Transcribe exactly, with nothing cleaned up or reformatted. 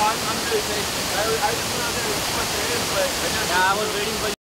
I'm, I'm really patient. I, I just went out there to see what there is, but I just... Yeah, I was waiting for